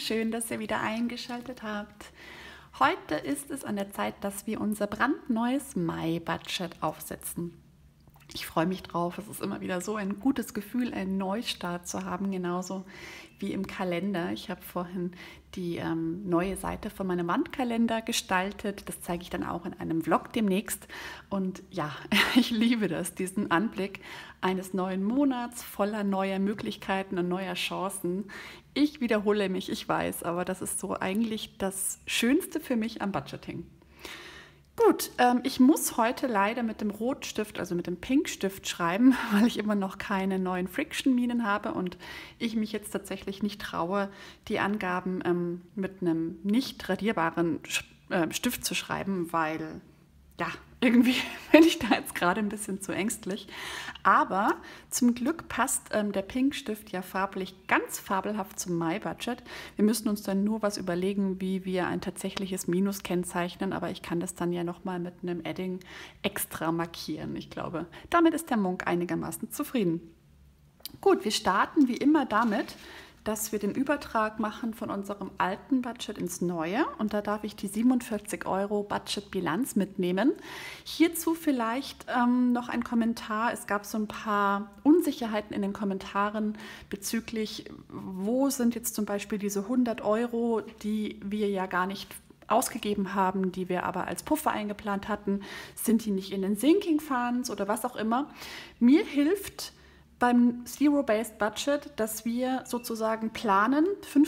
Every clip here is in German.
schön, dass ihr wieder eingeschaltet habt. Heute ist es an der Zeit, dass wir unser brandneues Mai-Budget aufsetzen. Ich freue mich drauf. Es ist immer wieder so ein gutes Gefühl, einen Neustart zu haben, genauso wie im Kalender. Ich habe vorhin die neue Seite von meinem Wandkalender gestaltet. Das zeige ich dann auch in einem Vlog demnächst. Und ja, ich liebe das, diesen Anblick eines neuen Monats voller neuer Möglichkeiten und neuer Chancen. Ich wiederhole mich, ich weiß, aber das ist so eigentlich das Schönste für mich am Budgeting. Gut, ich muss heute leider mit dem Rotstift, also mit dem Pinkstift schreiben, weil ich immer noch keine neuen Friction-Minen habe und ich mich jetzt tatsächlich nicht traue, die Angaben mit einem nicht radierbaren Stift zu schreiben, weil ja, irgendwie bin ich da jetzt gerade ein bisschen zu ängstlich. Aber zum Glück passt der Pinkstift ja farblich ganz fabelhaft zum Mai-Budget. Wir müssen uns dann nur was überlegen, wie wir ein tatsächliches Minus kennzeichnen. Aber ich kann das dann ja nochmal mit einem Edding extra markieren. Ich glaube, damit ist der Monk einigermaßen zufrieden. Gut, wir starten wie immer damit, dass wir den Übertrag machen von unserem alten Budget ins neue. Und da darf ich die 47 € Budgetbilanz mitnehmen. Hierzu vielleicht noch ein Kommentar. Es gab so ein paar Unsicherheiten in den Kommentaren bezüglich, wo sind jetzt zum Beispiel diese 100 €, die wir ja gar nicht ausgegeben haben, die wir aber als Puffer eingeplant hatten. Sind die nicht in den Sinking Funds oder was auch immer? Mir hilft beim Zero-Based Budget, dass wir sozusagen planen,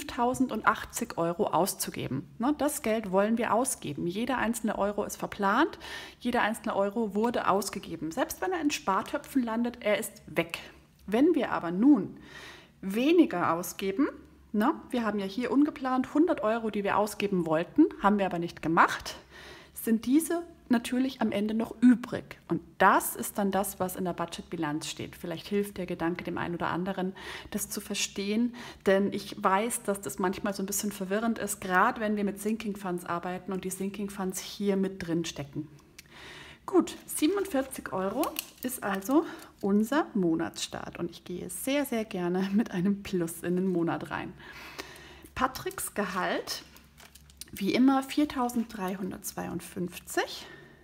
5.080 € auszugeben. Das Geld wollen wir ausgeben. Jeder einzelne Euro ist verplant, jeder einzelne Euro wurde ausgegeben. Selbst wenn er in Spartöpfen landet, er ist weg. Wenn wir aber nun weniger ausgeben, wir haben ja hier ungeplant 100 €, die wir ausgeben wollten, haben wir aber nicht gemacht, sind diese natürlich am Ende noch übrig. Und das ist dann das, was in der Budgetbilanz steht. Vielleicht hilft der Gedanke dem einen oder anderen, das zu verstehen, denn ich weiß, dass das manchmal so ein bisschen verwirrend ist, gerade wenn wir mit Sinking Funds arbeiten und die Sinking Funds hier mit drin stecken. Gut, 47 € ist also unser Monatsstart und ich gehe sehr, sehr gerne mit einem Plus in den Monat rein. Patricks Gehalt, wie immer 4.352 €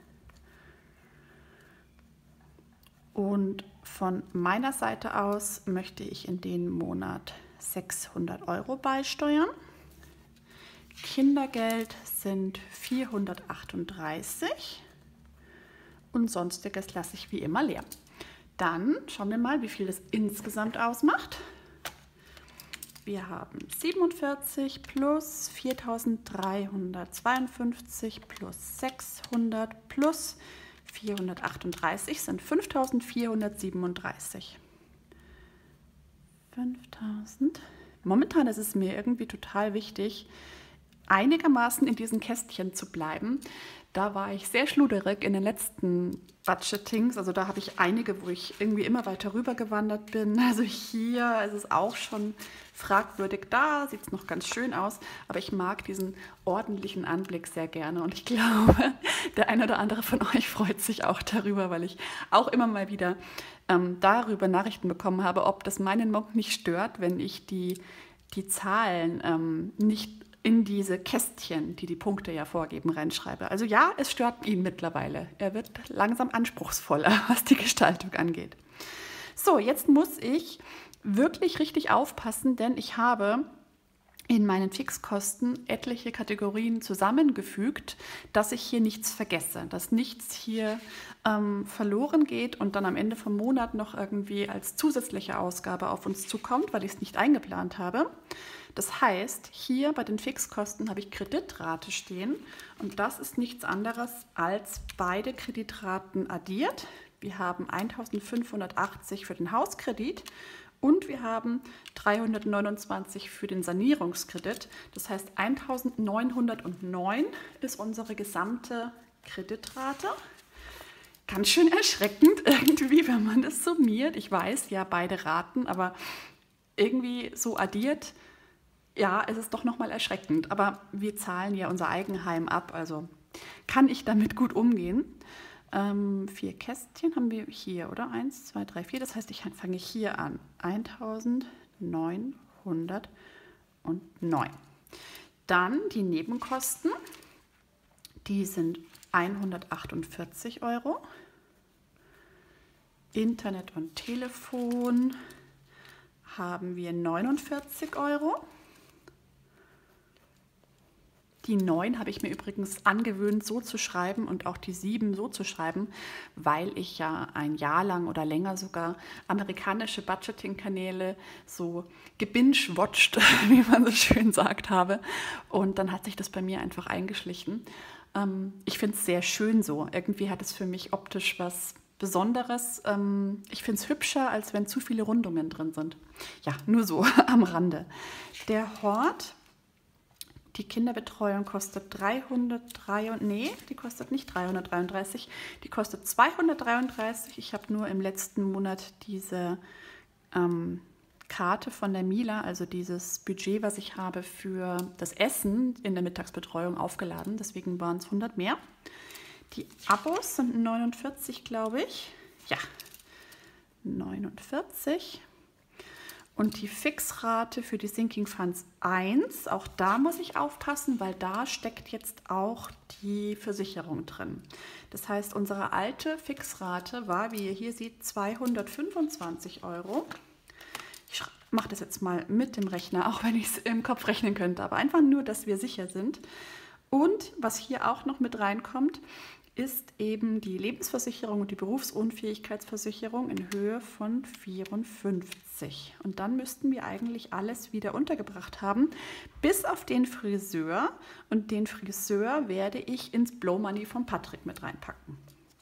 und von meiner Seite aus möchte ich in den Monat 600 € beisteuern. Kindergeld sind 438 € und Sonstiges lasse ich wie immer leer. Dann schauen wir mal, wie viel das insgesamt ausmacht. Wir haben 47 plus 4.352 plus 600 plus 438 sind 5.437. 5.000. Momentan ist es mir irgendwie total wichtig, einigermaßen in diesen Kästchen zu bleiben. Da war ich sehr schluderig in den letzten Budgetings. Also da habe ich einige, wo ich irgendwie immer weiter rüber gewandert bin. Also hier ist es auch schon fragwürdig. Da sieht es noch ganz schön aus. Aber ich mag diesen ordentlichen Anblick sehr gerne. Und ich glaube, der eine oder andere von euch freut sich auch darüber, weil ich auch immer mal wieder darüber Nachrichten bekommen habe, ob das meinen Monk nicht stört, wenn ich die Zahlen nicht in diese Kästchen, die die Punkte ja vorgeben, reinschreibe. Also ja, es stört ihn mittlerweile. Er wird langsam anspruchsvoller, was die Gestaltung angeht. So, jetzt muss ich wirklich richtig aufpassen, denn ich habe in meinen Fixkosten etliche Kategorien zusammengefügt, dass ich hier nichts vergesse, dass nichts hier verloren geht und dann am Ende vom Monat noch irgendwie als zusätzliche Ausgabe auf uns zukommt, weil ich es nicht eingeplant habe. Das heißt, hier bei den Fixkosten habe ich Kreditrate stehen und das ist nichts anderes als beide Kreditraten addiert. Wir haben 1.580 für den Hauskredit und wir haben 329 für den Sanierungskredit. Das heißt, 1.909 ist unsere gesamte Kreditrate. Ganz schön erschreckend irgendwie, wenn man das summiert. Ich weiß, ja, beide Raten, aber irgendwie so addiert, ja, es ist doch nochmal erschreckend. Aber wir zahlen ja unser Eigenheim ab, also kann ich damit gut umgehen. 4 Kästchen haben wir hier, oder? 1, 2, 3, 4. Das heißt, ich fange hier an. 1.909. Dann die Nebenkosten, die sind 148 Euro. Internet und Telefon haben wir 49 Euro. Die 9 habe ich mir übrigens angewöhnt, so zu schreiben und auch die 7 so zu schreiben, weil ich ja ein Jahr lang oder länger sogar amerikanische Budgeting-Kanäle so gebinge-watcht, wie man so schön sagt, habe. Und dann hat sich das bei mir einfach eingeschlichen. Ich finde es sehr schön so. Irgendwie hat es für mich optisch was Besonderes. Ich finde es hübscher, als wenn zu viele Rundungen drin sind. Ja, nur so am Rande. Der Hort. Die Kinderbetreuung kostet die kostet nicht 333, die kostet 233. Ich habe nur im letzten Monat diese Karte von der Mila, also dieses Budget, was ich habe für das Essen in der Mittagsbetreuung aufgeladen. Deswegen waren es 100 mehr. Die Abos sind 49, glaube ich. Ja, 49. Und die Fixrate für die Sinking Funds 1, auch da muss ich aufpassen, weil da steckt jetzt auch die Versicherung drin. Das heißt, unsere alte Fixrate war, wie ihr hier seht, 225 Euro. Ich mache das jetzt mal mit dem Rechner, auch wenn ich es im Kopf rechnen könnte, aber einfach nur, dass wir sicher sind. Und was hier auch noch mit reinkommt, ist eben die Lebensversicherung und die Berufsunfähigkeitsversicherung in Höhe von 54. Und dann müssten wir eigentlich alles wieder untergebracht haben, bis auf den Friseur. Und den Friseur werde ich ins Blow Money von Patrick mit reinpacken.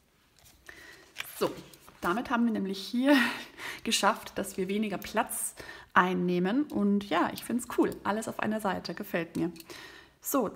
So, damit haben wir nämlich hier geschafft, dass wir weniger Platz einnehmen. Und ja, ich finde es cool. Alles auf einer Seite, gefällt mir. So,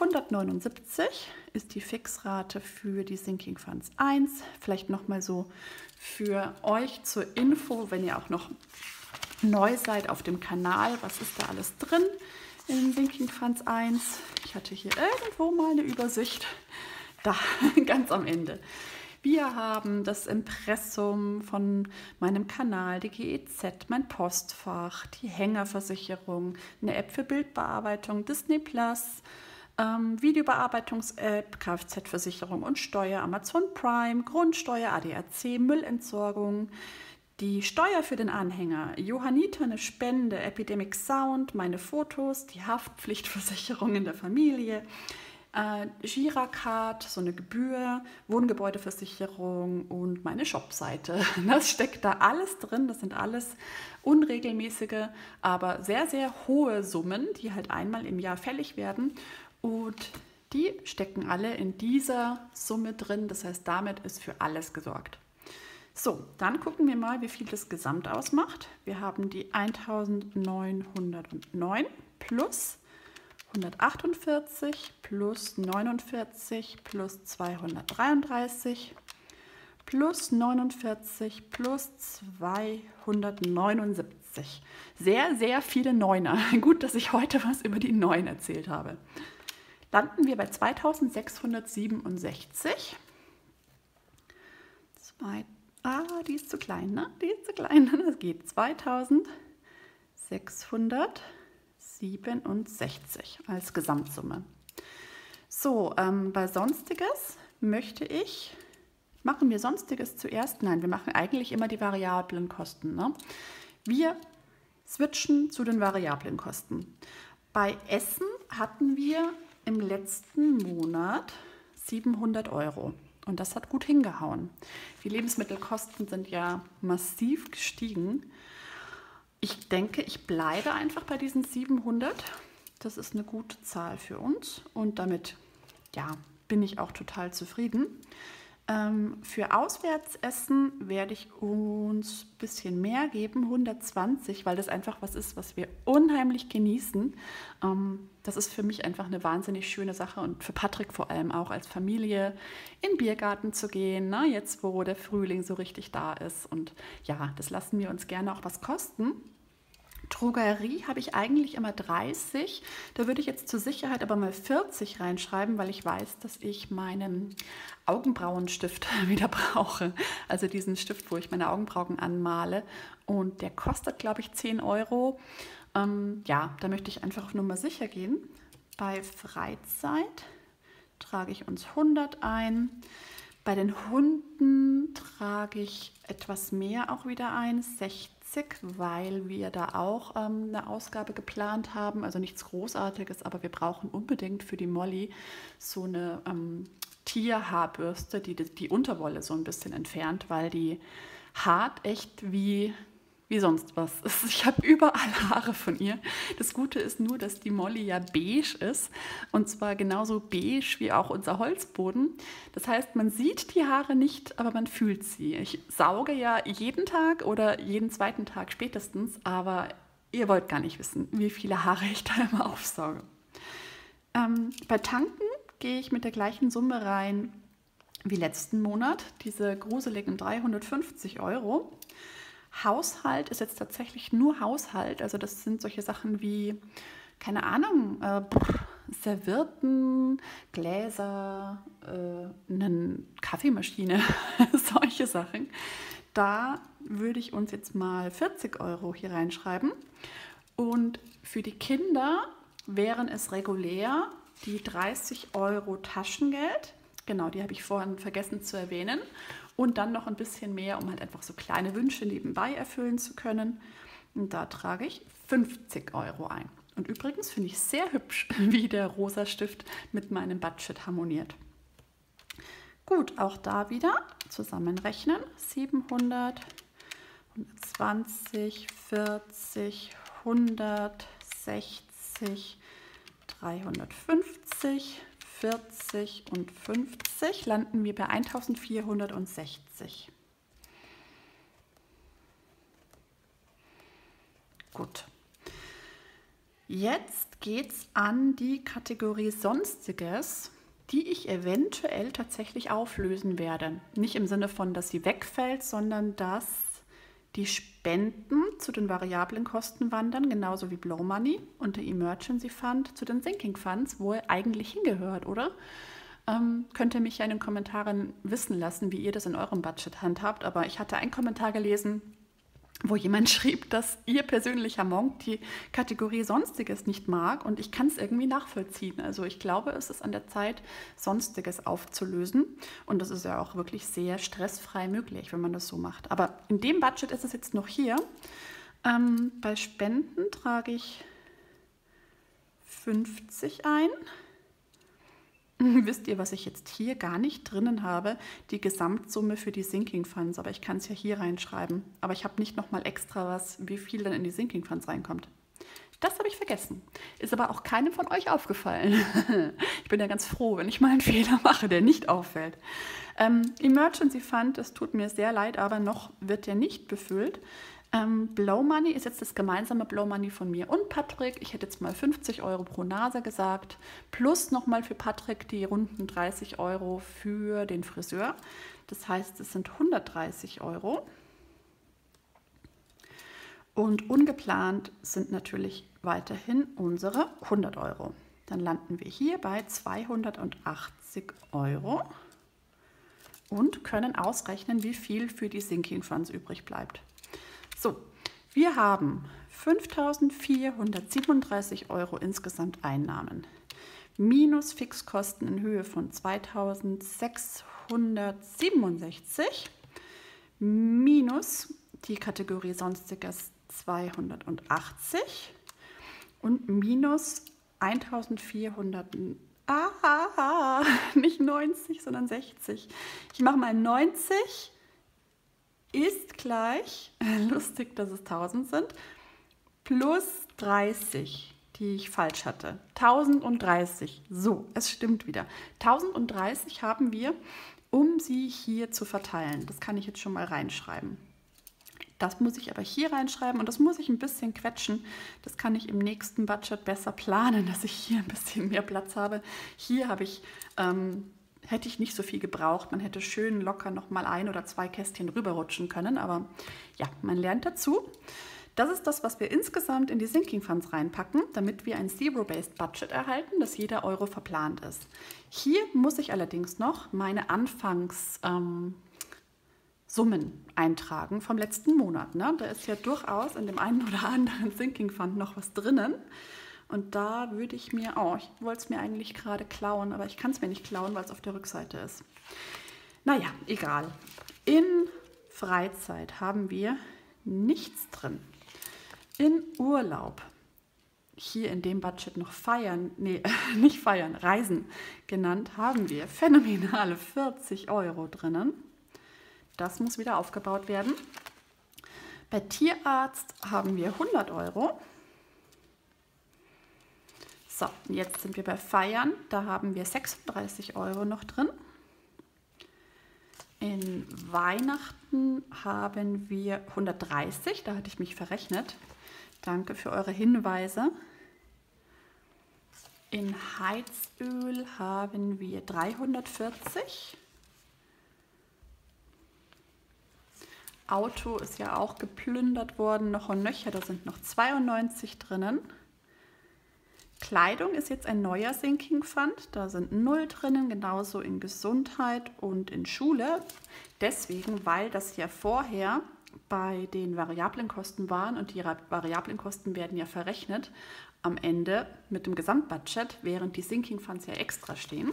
279 ist die Fixrate für die Sinking Funds 1. Vielleicht nochmal so für euch zur Info, wenn ihr auch noch neu seid auf dem Kanal. Was ist da alles drin in Sinking Funds 1? Ich hatte hier irgendwo mal eine Übersicht. Da, ganz am Ende. Wir haben das Impressum von meinem Kanal, die GEZ, mein Postfach, die Hängerversicherung, eine App für Bildbearbeitung, Disney Plus, Videobearbeitungs-App, Kfz-Versicherung und Steuer, Amazon Prime, Grundsteuer, ADAC, Müllentsorgung, die Steuer für den Anhänger, Johanniter, eine Spende, Epidemic Sound, meine Fotos, die Haftpflichtversicherung in der Familie, Giracard, so eine Gebühr, Wohngebäudeversicherung und meine Shopseite. Das steckt da alles drin. Das sind alles unregelmäßige, aber sehr, sehr hohe Summen, die halt einmal im Jahr fällig werden. Und die stecken alle in dieser Summe drin. Das heißt, damit ist für alles gesorgt. So, dann gucken wir mal, wie viel das Gesamt ausmacht. Wir haben die 1909 plus 148 plus 49 plus 233 plus 49 plus 279. Sehr, sehr viele Neuner. Gut, dass ich heute was über die 9 erzählt habe. Landen wir bei 2667. Die ist zu klein, ne? Die ist zu klein. Das geht 2667 als Gesamtsumme. So, bei Sonstiges machen wir Sonstiges zuerst? Nein, wir machen eigentlich immer die variablen Kosten. Ne? Wir switchen zu den variablen Kosten. Bei Essen hatten wir im letzten Monat 700 Euro. Und das hat gut hingehauen. Die Lebensmittelkosten sind ja massiv gestiegen. Ich denke, ich bleibe einfach bei diesen 700. Das ist eine gute Zahl für uns. Und damit, ja, bin ich auch total zufrieden. Für Auswärtsessen werde ich uns ein bisschen mehr geben, 120, weil das einfach was ist, was wir unheimlich genießen. Das ist für mich einfach eine wahnsinnig schöne Sache und für Patrick vor allem auch als Familie in den Biergarten zu gehen, ne? Jetzt wo der Frühling so richtig da ist. Und ja, das lassen wir uns gerne auch was kosten. Drogerie habe ich eigentlich immer 30. Da würde ich jetzt zur Sicherheit aber mal 40 reinschreiben, weil ich weiß, dass ich meinen Augenbrauenstift wieder brauche. Also diesen Stift, wo ich meine Augenbrauen anmale. Und der kostet, glaube ich, 10 Euro. Ja, da möchte ich einfach auf Nummer sicher gehen. Bei Freizeit trage ich uns 100 ein. Bei den Hunden trage ich etwas mehr auch wieder ein, 60, weil wir da auch eine Ausgabe geplant haben. Also nichts Großartiges, aber wir brauchen unbedingt für die Molly so eine Tierhaarbürste, die die Unterwolle so ein bisschen entfernt, weil die haart echt wie sonst was. Ich habe überall Haare von ihr. Das Gute ist nur, dass die Molly ja beige ist. Und zwar genauso beige wie auch unser Holzboden. Das heißt, man sieht die Haare nicht, aber man fühlt sie. Ich sauge ja jeden Tag oder jeden zweiten Tag spätestens, aber ihr wollt gar nicht wissen, wie viele Haare ich da immer aufsauge. Bei Tanken gehe ich mit der gleichen Summe rein wie letzten Monat. Diese gruseligen 350 €. Haushalt ist jetzt tatsächlich nur Haushalt. Also das sind solche Sachen wie, keine Ahnung, Servietten, Gläser, eine Kaffeemaschine, solche Sachen. Da würde ich uns jetzt mal 40 € hier reinschreiben. Und für die Kinder wären es regulär die 30 € Taschengeld. Genau, die habe ich vorhin vergessen zu erwähnen. Und dann noch ein bisschen mehr, um halt einfach so kleine Wünsche nebenbei erfüllen zu können. Und da trage ich 50 € ein. Und übrigens finde ich sehr hübsch, wie der rosa Stift mit meinem Budget harmoniert. Gut, auch da wieder zusammenrechnen. 700, 120, 40, 160, 350, 40 und 50 landen wir bei 1460. Gut. Jetzt geht es an die Kategorie Sonstiges, die ich eventuell tatsächlich auflösen werde. Nicht im Sinne von, dass sie wegfällt, sondern dass die Spenden zu den variablen Kosten wandern, genauso wie Blow Money und der Emergency Fund zu den Sinking Funds, wo er eigentlich hingehört, oder? Könnt ihr mich ja in den Kommentaren wissen lassen, wie ihr das in eurem Budget handhabt. Aber ich hatte einen Kommentar gelesen, wo jemand schrieb, dass ihr persönlicher Monk die Kategorie Sonstiges nicht mag, und ich kann es irgendwie nachvollziehen. Also ich glaube, es ist an der Zeit, Sonstiges aufzulösen, und das ist ja auch wirklich sehr stressfrei möglich, wenn man das so macht. Aber in dem Budget ist es jetzt noch hier. Bei Spenden trage ich 50 ein. Wisst ihr, was ich jetzt hier gar nicht drinnen habe? Die Gesamtsumme für die Sinking Funds, aber ich kann es ja hier reinschreiben. Aber ich habe nicht nochmal extra was, wie viel dann in die Sinking Funds reinkommt. Das habe ich vergessen. Ist aber auch keinem von euch aufgefallen. Ich bin ja ganz froh, wenn ich mal einen Fehler mache, der nicht auffällt. Emergency Fund, es tut mir sehr leid, aber noch wird der nicht befüllt. Blow Money ist jetzt das gemeinsame Blow Money von mir und Patrick. Ich hätte jetzt mal 50 € pro Nase gesagt. Plus nochmal für Patrick die runden 30 € für den Friseur. Das heißt, es sind 130 €. Und ungeplant sind natürlich weiterhin unsere 100 €. Dann landen wir hier bei 280 € und können ausrechnen, wie viel für die Sinking Funds übrig bleibt. So, wir haben 5.437 € insgesamt Einnahmen, minus Fixkosten in Höhe von 2.667, minus die Kategorie Sonstiges 280 und minus 1.400, nicht 90, sondern 60. Ich mache mal 90 ist gleich, lustig, dass es 1000 sind, plus 30, die ich falsch hatte. 1030. So, es stimmt wieder. 1030 haben wir, um sie hier zu verteilen. Das kann ich jetzt schon mal reinschreiben. Das muss ich aber hier reinschreiben und das muss ich ein bisschen quetschen. Das kann ich im nächsten Budget besser planen, dass ich hier ein bisschen mehr Platz habe. Hier habe ich hätte ich nicht so viel gebraucht. Man hätte schön locker noch mal 1 oder 2 Kästchen rüberrutschen können. Aber ja, man lernt dazu. Das ist das, was wir insgesamt in die Sinking Funds reinpacken, damit wir ein Zero-Based Budget erhalten, dass jeder Euro verplant ist. Hier muss ich allerdings noch meine Anfangssummen eintragen vom letzten Monat. Ne? Da ist ja durchaus in dem einen oder anderen Sinking Fund noch was drinnen. Und da würde ich mir, oh, ich wollte es mir eigentlich gerade klauen, aber ich kann es mir nicht klauen, weil es auf der Rückseite ist. Naja, egal. In Freizeit haben wir nichts drin. In Urlaub, hier in dem Budget noch feiern, nee, nicht feiern, Reisen genannt, haben wir phänomenale 40 Euro drinnen. Das muss wieder aufgebaut werden. Bei Tierarzt haben wir 100 Euro. So, jetzt sind wir bei Feiern. Da haben wir 36 Euro noch drin. In Weihnachten haben wir 130. Da hatte ich mich verrechnet. Danke für eure Hinweise. In Heizöl haben wir 340. Auto ist ja auch geplündert worden, noch und nöcher, da sind noch 92 drinnen. Kleidung ist jetzt ein neuer Sinking Fund, da sind 0 drinnen, genauso in Gesundheit und in Schule. Deswegen, weil das ja vorher bei den variablen Kosten waren und die variablen Kosten werden ja verrechnet am Ende mit dem Gesamtbudget, während die Sinking Funds ja extra stehen.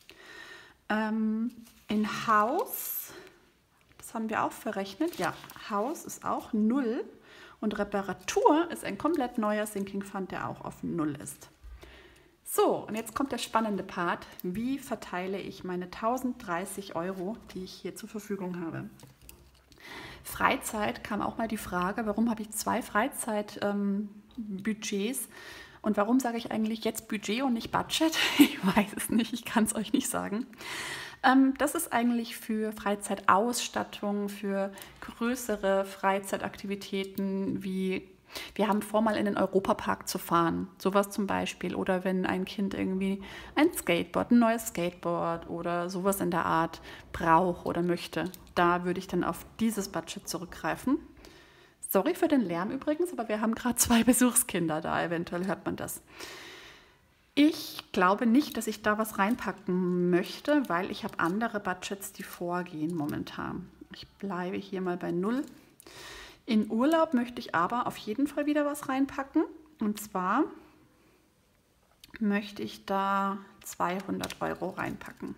In Haus, das haben wir auch verrechnet, ja, Haus ist auch 0 und Reparatur ist ein komplett neuer Sinking Fund, der auch auf 0 ist. So, und jetzt kommt der spannende Part. Wie verteile ich meine 1030 Euro, die ich hier zur Verfügung habe? Freizeit kam auch mal die Frage, warum habe ich 2 Freizeitbudgets und warum sage ich eigentlich jetzt Budget und nicht Budget? Ich weiß es nicht, ich kann es euch nicht sagen. Das ist eigentlich für Freizeitausstattung, für größere Freizeitaktivitäten wie wir haben vor, mal in den Europapark zu fahren, sowas zum Beispiel. Oder wenn ein Kind irgendwie ein Skateboard, ein neues Skateboard oder sowas in der Art braucht oder möchte, da würde ich dann auf dieses Budget zurückgreifen. Sorry für den Lärm übrigens, aber wir haben gerade 2 Besuchskinder da, eventuell hört man das. Ich glaube nicht, dass ich da was reinpacken möchte, weil ich habe andere Budgets, die vorgehen momentan. Ich bleibe hier mal bei 0. In Urlaub möchte ich aber auf jeden Fall wieder was reinpacken. Und zwar möchte ich da 200 Euro reinpacken.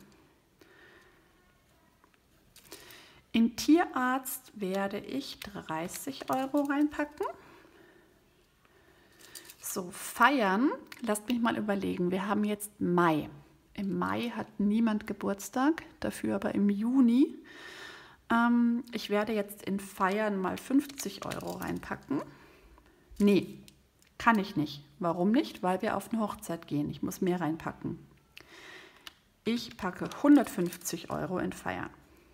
In Tierarzt werde ich 30 Euro reinpacken. So, feiern, lasst mich mal überlegen. Wir haben jetzt Mai. Im Mai hat niemand Geburtstag, dafür aber im Juni. Ich werde jetzt in Feiern mal 50 Euro reinpacken. Nee, kann ich nicht. Warum nicht? Weil wir auf eine Hochzeit gehen. Ich muss mehr reinpacken. Ich packe 150 Euro in Feiern.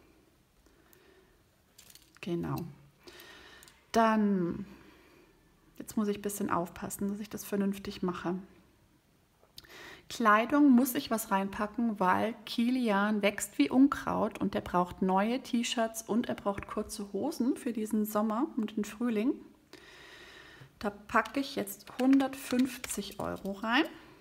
Genau. Dann, jetzt muss ich ein bisschen aufpassen, dass ich das vernünftig mache. Kleidung muss ich was reinpacken, weil Kilian wächst wie Unkraut und der braucht neue T-Shirts und er braucht kurze Hosen für diesen Sommer und den Frühling. Da packe ich jetzt 150 Euro rein.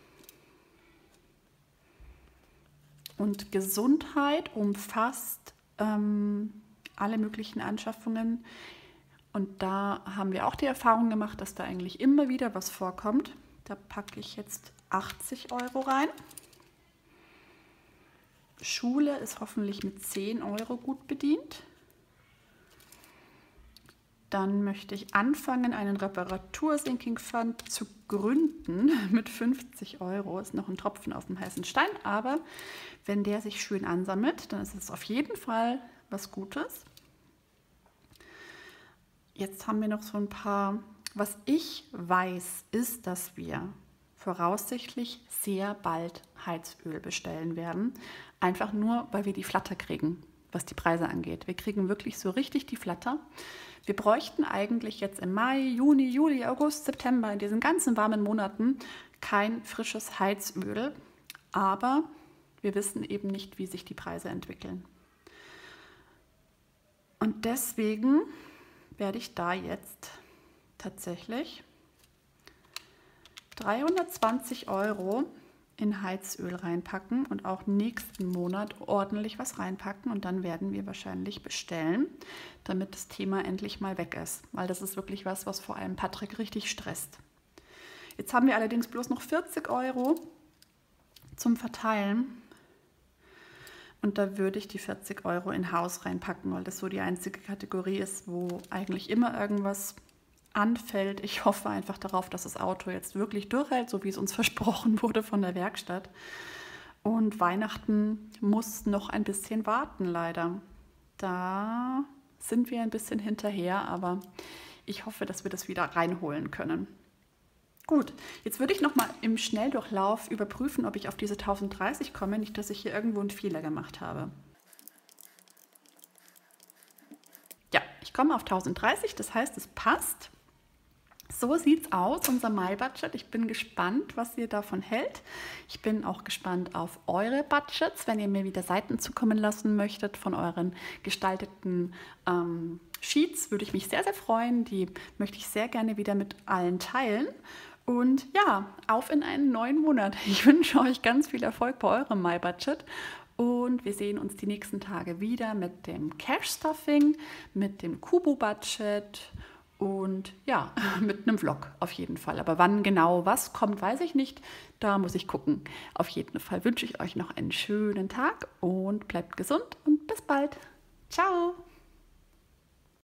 Und Gesundheit umfasst alle möglichen Anschaffungen. Und da haben wir auch die Erfahrung gemacht, dass da eigentlich immer wieder was vorkommt. Da packe ich jetzt 80 Euro rein. Schule ist hoffentlich mit 10 Euro gut bedient. Dann möchte ich anfangen, einen Reparatur-Sinking Fund zu gründen mit 50 Euro. Ist noch ein Tropfen auf dem heißen Stein, aber wenn der sich schön ansammelt, dann ist es auf jeden Fall was Gutes. Jetzt haben wir noch so ein paar. Was ich weiß, ist, dass wir voraussichtlich sehr bald Heizöl bestellen werden. Einfach nur, weil wir die Flatter kriegen, was die Preise angeht. Wir kriegen wirklich so richtig die Flatter. Wir bräuchten eigentlich jetzt im Mai, Juni, Juli, August, September, in diesen ganzen warmen Monaten kein frisches Heizöl. Aber wir wissen eben nicht, wie sich die Preise entwickeln. Und deswegen werde ich da jetzt tatsächlich 320 Euro in Heizöl reinpacken und auch nächsten Monat ordentlich was reinpacken und dann werden wir wahrscheinlich bestellen, damit das Thema endlich mal weg ist, weil das ist wirklich was, was vor allem Patrick richtig stresst. Jetzt haben wir allerdings bloß noch 40 Euro zum Verteilen. Und da würde ich die 40 Euro in Haus reinpacken, weil das so die einzige Kategorie ist, wo eigentlich immer irgendwas anfällt. Ich hoffe einfach darauf, dass das Auto jetzt wirklich durchhält, so wie es uns versprochen wurde von der Werkstatt. Und Weihnachten muss noch ein bisschen warten, leider. Da sind wir ein bisschen hinterher, aber ich hoffe, dass wir das wieder reinholen können. Gut, jetzt würde ich noch mal im Schnelldurchlauf überprüfen, ob ich auf diese 1030 komme, nicht, dass ich hier irgendwo einen Fehler gemacht habe. Ja, ich komme auf 1030, das heißt, es passt. So sieht es aus, unser Mai-Budget. Ich bin gespannt, was ihr davon hält. Ich bin auch gespannt auf eure Budgets, wenn ihr mir wieder Seiten zukommen lassen möchtet von euren gestalteten Sheets, würde ich mich sehr, sehr freuen. Die möchte ich sehr gerne wieder mit allen teilen. Und ja, auf in einen neuen Monat. Ich wünsche euch ganz viel Erfolg bei eurem Mai-Budget. Und wir sehen uns die nächsten Tage wieder mit dem Cash-Stuffing, mit dem Kubu-Budget und ja, mit einem Vlog auf jeden Fall. Aber wann genau was kommt, weiß ich nicht. Da muss ich gucken. Auf jeden Fall wünsche ich euch noch einen schönen Tag und bleibt gesund und bis bald. Ciao!